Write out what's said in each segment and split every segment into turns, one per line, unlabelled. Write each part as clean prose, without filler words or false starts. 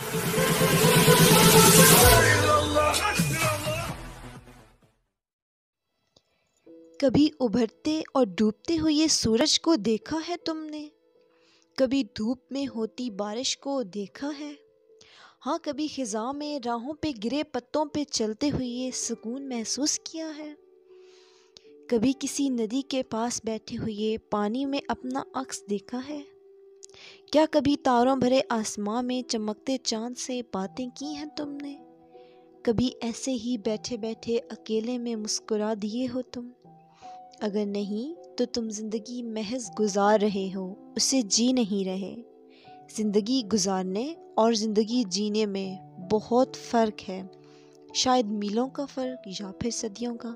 کبھی ابھرتے اور ڈوبتے ہوئے سورج کو دیکھا ہے تم نے؟ کبھی دھوپ میں ہوتی بارش کو دیکھا ہے؟ ہاں، کبھی خزاں میں راہوں پہ گرے پتوں پہ چلتے ہوئے سکون محسوس کیا ہے؟ کبھی کسی ندی کے پاس بیٹھے ہوئے پانی میں اپنا عکس دیکھا ہے؟ کیا کبھی تاروں بھرے آسماں میں چمکتے چاند سے باتیں کی ہیں تم نے؟ کبھی ایسے ہی بیٹھے بیٹھے اکیلے میں مسکرا دیے ہو تم؟ اگر نہیں تو تم زندگی محض گزار رہے ہو، اسے جی نہیں رہے۔ زندگی گزارنے اور زندگی جینے میں بہت فرق ہے، شاید میلوں کا فرق یا پھر صدیوں کا۔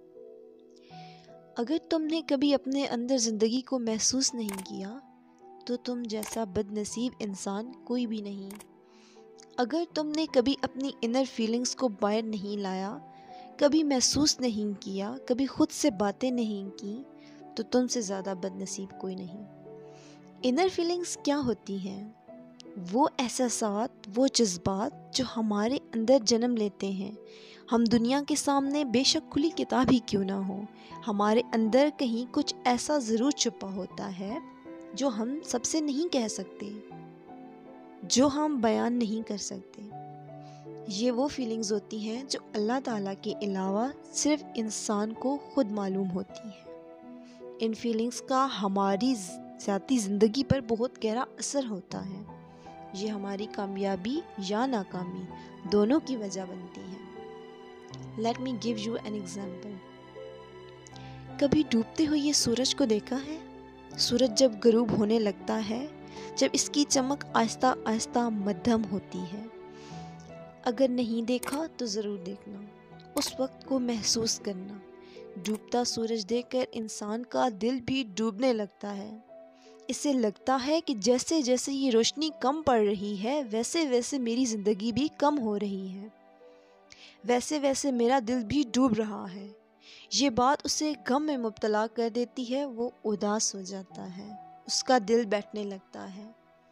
اگر تم نے کبھی اپنے اندر زندگی کو محسوس نہیں کیا تو تم جیسا بد نصیب انسان کوئی بھی نہیں۔ اگر تم نے کبھی اپنی انر فیلنگز کو باہر نہیں لایا، کبھی محسوس نہیں کیا، کبھی خود سے باتیں نہیں کی، تو تم سے زیادہ بد نصیب کوئی نہیں۔ انر فیلنگز کیا ہوتی ہیں؟ وہ احساسات، وہ جذبات جو ہمارے اندر جنم لیتے ہیں۔ ہم دنیا کے سامنے بے شک کھلی کتاب ہی کیوں نہ ہو، ہمارے اندر کہیں کچھ ایسا ضرور چھپا ہوتا ہے جو ہم سب سے نہیں کہہ سکتے، جو ہم بیان نہیں کر سکتے۔ یہ وہ فیلنگز ہوتی ہیں جو اللہ تعالیٰ کے علاوہ صرف انسان کو خود معلوم ہوتی ہیں۔ ان فیلنگز کا ہماری ذاتی زندگی پر بہت گہرا اثر ہوتا ہے۔ یہ ہماری کامیابی یا ناکامی دونوں کی وجہ بنتی ہیں۔ Let me give you an example۔ کبھی ڈوبتے ہوئے سورج کو دیکھا ہے؟ سورج جب غروب ہونے لگتا ہے، جب اس کی چمک آہستہ آہستہ مدھم ہوتی ہے۔ اگر نہیں دیکھا تو ضرور دیکھنا، اس وقت کو محسوس کرنا۔ ڈوبتا سورج دیکھ کر انسان کا دل بھی ڈوبنے لگتا ہے۔ اسے لگتا ہے کہ جیسے جیسے یہ روشنی کم پڑ رہی ہے، ویسے ویسے میری زندگی بھی کم ہو رہی ہے، ویسے ویسے میرا دل بھی ڈوب رہا ہے۔ یہ بات اسے غم میں مبتلا کر دیتی ہے، وہ اداس ہو جاتا ہے، اس کا دل بیٹھنے لگتا ہے۔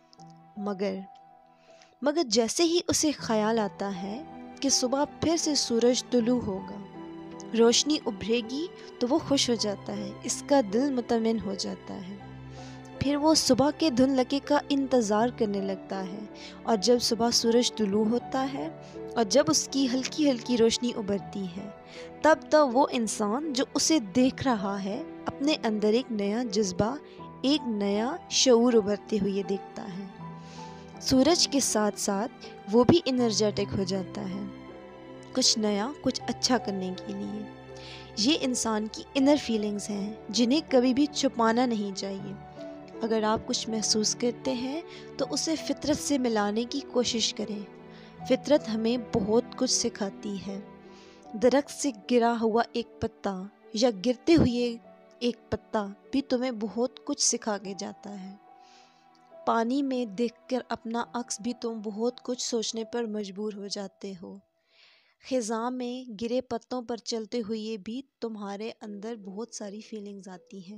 مگر جیسے ہی اسے خیال آتا ہے کہ صبح پھر سے سورج طلوع ہوگا، روشنی ابھرے گی، تو وہ خوش ہو جاتا ہے، اس کا دل مطمئن ہو جاتا ہے۔ پھر وہ صبح کے دھندلکے کا انتظار کرنے لگتا ہے، اور جب صبح سورج طلوع ہوتا ہے اور جب اس کی ہلکی ہلکی روشنی ابھرتی ہے، تب وہ انسان جو اسے دیکھ رہا ہے اپنے اندر ایک نیا جذبہ، ایک نیا شعور ابھرتے ہوئے دیکھتا ہے۔ سورج کے ساتھ ساتھ وہ بھی انرجیٹک ہو جاتا ہے، کچھ نیا، کچھ اچھا کرنے کے لیے۔ یہ انسان کی انر فیلنگز ہیں جنہیں کبھی بھی چھپانا نہیں چاہیے۔ اگر آپ کچھ محسوس کرتے ہیں تو اسے فطرت سے ملانے کی کوشش کریں۔ فطرت ہمیں بہت کچھ سکھاتی ہے۔ درخت سے گرا ہوا ایک پتا یا گرتے ہوئے ایک پتا بھی تمہیں بہت کچھ سکھا کے جاتا ہے۔ پانی میں دیکھ کر اپنا عکس بھی تم بہت کچھ سوچنے پر مجبور ہو جاتے ہو۔ خزاں میں گرے پتوں پر چلتے ہوئے بھی تمہارے اندر بہت ساری فیلنگز آتی ہیں۔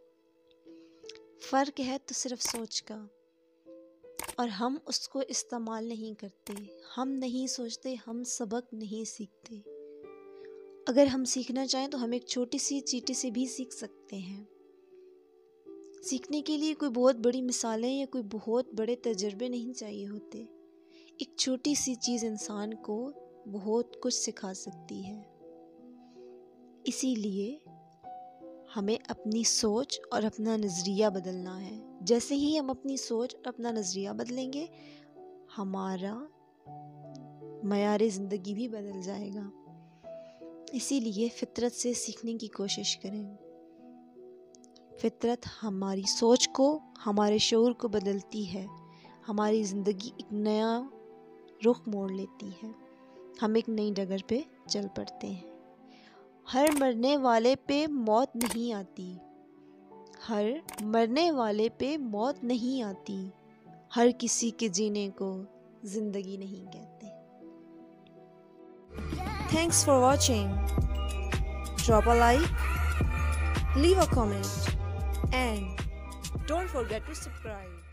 فرق ہے تو صرف سوچ کا، اور ہم اس کو استعمال نہیں کرتے۔ ہم نہیں سوچتے، ہم سبق نہیں سیکھتے۔ اگر ہم سیکھنا چاہیں تو ہم ایک چھوٹی سی چیٹی سے بھی سیکھ سکتے ہیں۔ سیکھنے کے لیے کوئی بہت بڑی مثالیں یا کوئی بہت بڑے تجربے نہیں چاہیے ہوتے۔ ایک چھوٹی سی چیز انسان کو بہت کچھ سکھا سکتی ہے۔ اسی لیے ہمیں اپنی سوچ اور اپنا نظریہ بدلنا ہے۔ جیسے ہی ہم اپنی سوچ اور اپنا نظریہ بدلیں گے، ہمارا معیار زندگی بھی بدل جائے گا۔ اسی لیے فطرت سے سیکھنے کی کوشش کریں۔ فطرت ہماری سوچ کو، ہمارے شعور کو بدلتی ہے، ہماری زندگی ایک نیا رخ موڑ لیتی ہے، ہم ایک نئی ڈگر پہ چل پڑتے ہیں۔ ہر مرنے والے پہ موت نہیں آتی، ہر مرنے والے پہ موت نہیں آتی، ہر کسی کے جینے کو زندگی نہیں کہتے۔ Thanks for watching. Drop a like, leave a comment, and don't forget to subscribe.